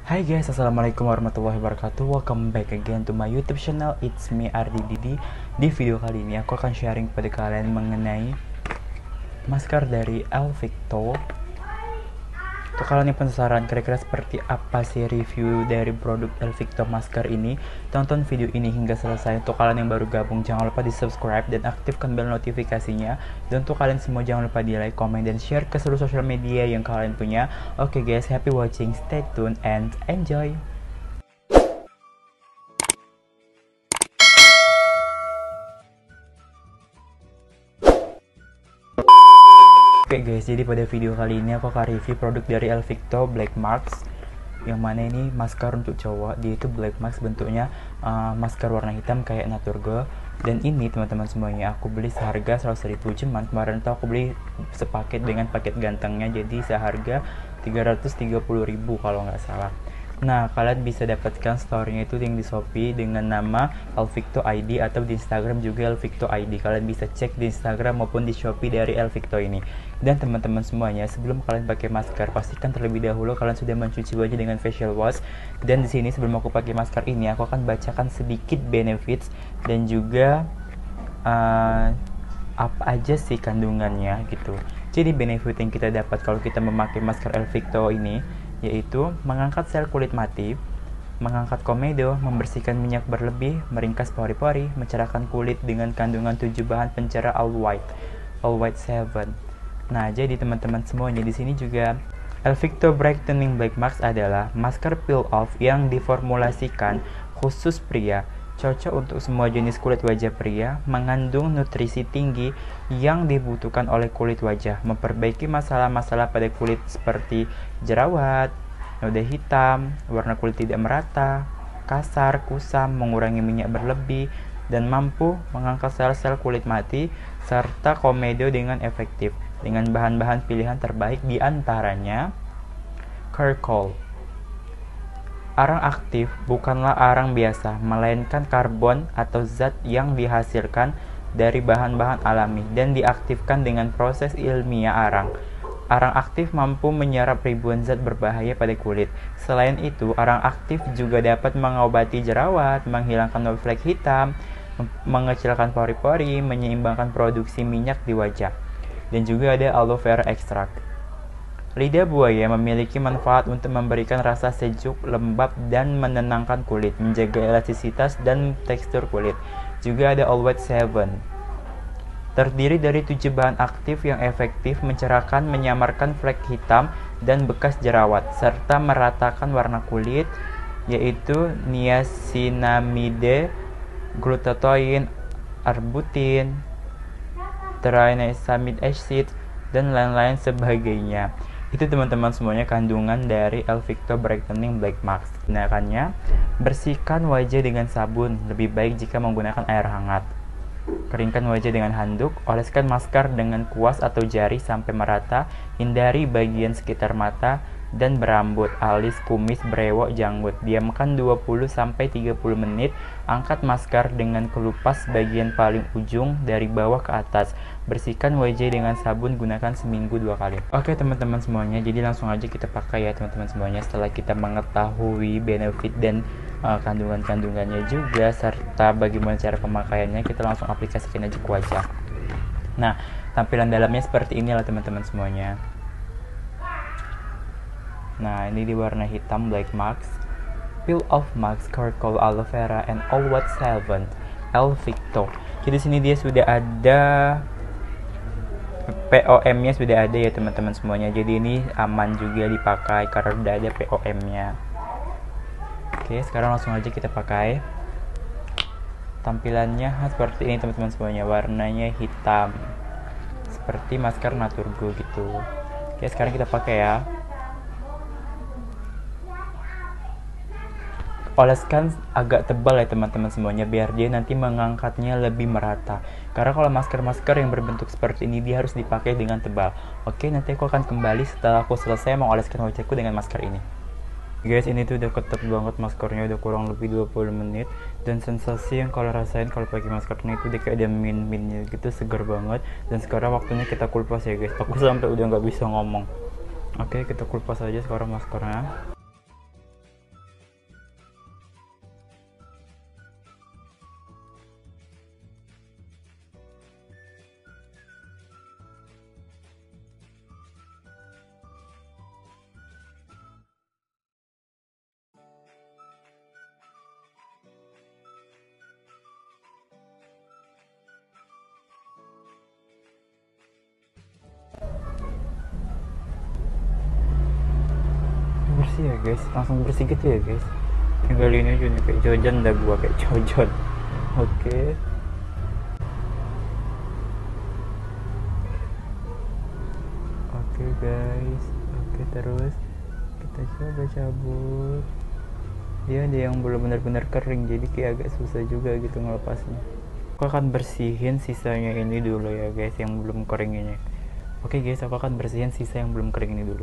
Hai guys, assalamualaikum warahmatullahi wabarakatuh. Welcome back again to my YouTube channel. It's me Ardi Didi. Di video kali ini aku akan sharing kepada kalian mengenai masker dari Elvicto. Untuk kalian yang penasaran kira-kira seperti apa sih review dari produk Elvicto masker ini, tonton video ini hingga selesai. Untuk kalian yang baru gabung, jangan lupa di subscribe dan aktifkan bel notifikasinya. Dan untuk kalian semua, jangan lupa di like, comment, dan share ke seluruh sosial media yang kalian punya. Oke guys, happy watching, stay tuned, and enjoy. Oke guys, jadi pada video kali ini aku akan review produk dari Elvicto Black Marks. Yang mana ini masker untuk cowok, dia itu Black Marks bentuknya masker warna hitam kayak Naturgo. Dan ini teman-teman semuanya aku beli seharga 100.000, cuman kemarin tuh aku beli sepaket dengan paket gantengnya, jadi seharga 330.000 kalau nggak salah. Nah, kalian bisa dapatkan story-nya itu yang di Shopee dengan nama Elvicto ID, atau di Instagram juga Elvicto ID. Kalian bisa cek di Instagram maupun di Shopee dari Elvicto ini. Dan teman-teman semuanya, sebelum kalian pakai masker, pastikan terlebih dahulu kalian sudah mencuci wajah dengan facial wash. Dan di sini sebelum aku pakai masker ini, aku akan bacakan sedikit benefits dan juga apa aja sih kandungannya gitu. Jadi benefit yang kita dapat kalau kita memakai masker Elvicto ini yaitu mengangkat sel kulit mati, mengangkat komedo, membersihkan minyak berlebih, meringkas pori-pori, mencerahkan kulit dengan kandungan 7 bahan pencerah all white 7. Nah, jadi teman-teman semuanya, di sini juga Elvicto Brightening Black Marks adalah masker peel off yang diformulasikan khusus pria, cocok untuk semua jenis kulit wajah pria, mengandung nutrisi tinggi yang dibutuhkan oleh kulit wajah, memperbaiki masalah-masalah pada kulit seperti jerawat, noda hitam, warna kulit tidak merata, kasar, kusam, mengurangi minyak berlebih, dan mampu mengangkat sel-sel kulit mati serta komedo dengan efektif dengan bahan-bahan pilihan terbaik, diantaranya charcoal. Arang aktif bukanlah arang biasa, melainkan karbon atau zat yang dihasilkan dari bahan-bahan alami dan diaktifkan dengan proses ilmiah arang. Arang aktif mampu menyerap ribuan zat berbahaya pada kulit. Selain itu, arang aktif juga dapat mengobati jerawat, menghilangkan flek hitam, mengecilkan pori-pori, menyeimbangkan produksi minyak di wajah. Dan juga ada aloe vera extract. Lidah buaya memiliki manfaat untuk memberikan rasa sejuk, lembab, dan menenangkan kulit, menjaga elastisitas dan tekstur kulit. Juga ada all white 7. Terdiri dari 7 bahan aktif yang efektif mencerahkan, menyamarkan flek hitam dan bekas jerawat, serta meratakan warna kulit, yaitu niacinamide, glutathione, arbutin, triacid acid, dan lain-lain sebagainya. Itu teman-teman semuanya kandungan dari Elvicto Brightening Black Marks. Gunakannya, bersihkan wajah dengan sabun, lebih baik jika menggunakan air hangat. Keringkan wajah dengan handuk, oleskan masker dengan kuas atau jari sampai merata, hindari bagian sekitar mata dan berambut, alis, kumis, brewok, janggut. Diamkan 20-30 menit, angkat masker dengan kelupas bagian paling ujung dari bawah ke atas. Bersihkan wajah dengan sabun, gunakan seminggu 2 kali. Oke teman-teman semuanya, jadi langsung aja kita pakai ya teman-teman semuanya. Setelah kita mengetahui benefit dan kandungan-kandungannya juga serta bagaimana cara pemakaiannya, kita langsung aplikasikan aja ke wajah. Nah, tampilan dalamnya seperti inilah teman-teman semuanya. Nah, ini di warna hitam Black Marks, peel off mask, charcoal, aloe vera, and all white 7 Elvicto. Jadi sini dia sudah ada POM-nya, sudah ada ya teman-teman semuanya. Jadi ini aman juga dipakai karena sudah ada POM-nya. Oke, sekarang langsung aja kita pakai. Tampilannya seperti ini teman-teman semuanya, warnanya hitam seperti masker Naturgo gitu. Oke, sekarang kita pakai ya. Oleskan agak tebal ya teman-teman semuanya, biar dia nanti mengangkatnya lebih merata. Karena kalau masker-masker yang berbentuk seperti ini dia harus dipakai dengan tebal. Oke, nanti aku akan kembali setelah aku selesai mengoleskan wajahku dengan masker ini. Guys, ini tuh udah ketat banget maskernya, udah kurang lebih 20 menit. Dan sensasi yang kalau rasain kalau pakai masker ini itu dia kayak ada min-minnya gitu, segar banget. Dan sekarang waktunya kita kupas ya guys, aku sampai udah nggak bisa ngomong. Oke, kita kupas aja sekarang maskernya. bersih ya guys, langsung bersih gitu ya guys. Tinggal ini aja nih, kayak jojon dah gua, kayak jojon. Oke. Oke guys, oke, terus kita coba cabut. Dia ada yang belum benar-benar kering, jadi kayak agak susah juga gitu ngelepasnya. Aku akan bersihin sisanya ini dulu ya guys, yang belum kering ini. Oke guys, aku akan bersihin sisa yang belum kering ini dulu.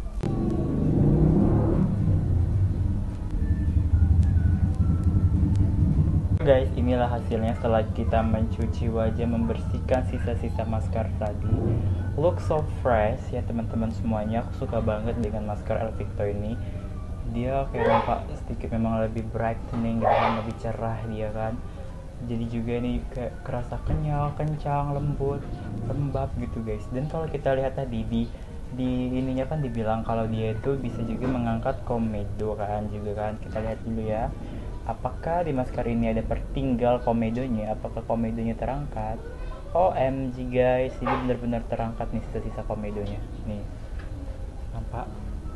Guys, inilah hasilnya setelah kita mencuci wajah, membersihkan sisa-sisa masker tadi. Look so fresh ya teman-teman semuanya. Aku suka banget dengan masker Elvicto ini. Dia kayak nampak sedikit memang lebih brightening gitu kan, lebih cerah dia kan. Jadi juga ini kayak kerasa kenyal, kencang, lembut, lembab gitu guys. Dan kalau kita lihat tadi di ininya kan dibilang kalau dia itu bisa juga mengangkat komedo kan juga kan. Kita lihat dulu ya. Apakah di masker ini ada pertinggal komedonya? Apakah komedonya terangkat? OMG guys, ini benar-benar terangkat nih sisa-sisa komedonya. Nih, nampak?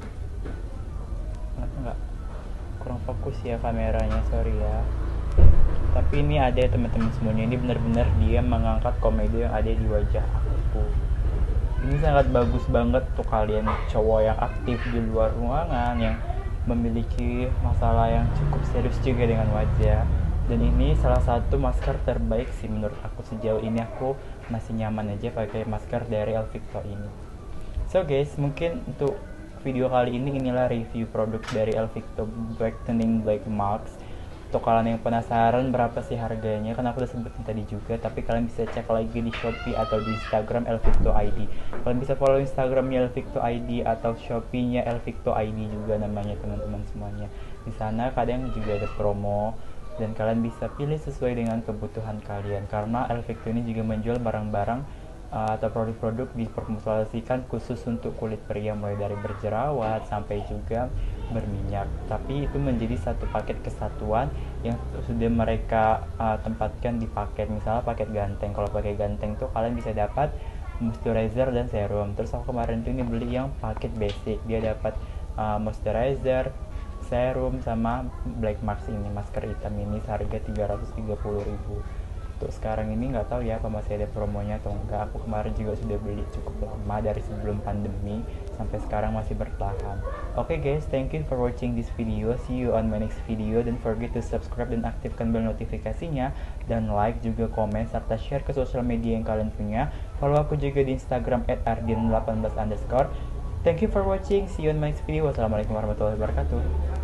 Nggak? Kurang fokus ya kameranya, sorry ya. Tapi ini ada ya teman-teman semuanya. Ini benar-benar dia mengangkat komedo yang ada di wajah aku. Ini sangat bagus banget tuh kalian cowok yang aktif di luar ruangan, yang memiliki masalah yang cukup serius juga dengan wajah. Dan ini salah satu masker terbaik sih menurut aku. Sejauh ini aku masih nyaman aja pakai masker dari Elvicto ini. So guys, mungkin untuk video kali ini inilah review produk dari Elvicto Brightening Black Marks. Untuk kalian yang penasaran berapa sih harganya, kan aku udah sebutin tadi juga, tapi kalian bisa cek lagi di Shopee atau di Instagram Elvicto ID. Kalian bisa follow Instagramnya Elvicto ID atau Shopee-nya Elvicto ID juga namanya teman-teman semuanya. Di sana kadang juga ada promo dan kalian bisa pilih sesuai dengan kebutuhan kalian, karena Elvicto ini juga menjual barang-barang atau produk-produk dipromosikan khusus untuk kulit pria, mulai dari berjerawat sampai juga berminyak. Tapi itu menjadi satu paket kesatuan yang sudah mereka tempatkan di paket. Misalnya paket ganteng, kalau pakai ganteng tuh kalian bisa dapat moisturizer dan serum. Terus aku kemarin tuh ini beli yang paket basic, dia dapat moisturizer, serum, sama black marks ini, masker hitam ini seharga 330.000. Untuk sekarang ini nggak tahu ya apa masih ada promonya atau enggak. Aku kemarin juga sudah beli cukup lama, dari sebelum pandemi sampai sekarang masih bertahan. Oke guys, thank you for watching this video. See you on my next video. Don't forget to subscribe dan aktifkan bel notifikasinya, dan like juga, komen, serta share ke sosial media yang kalian punya. Follow aku juga di Instagram @ardian18_. Thank you for watching. See you on my next video. Wassalamualaikum warahmatullahi wabarakatuh.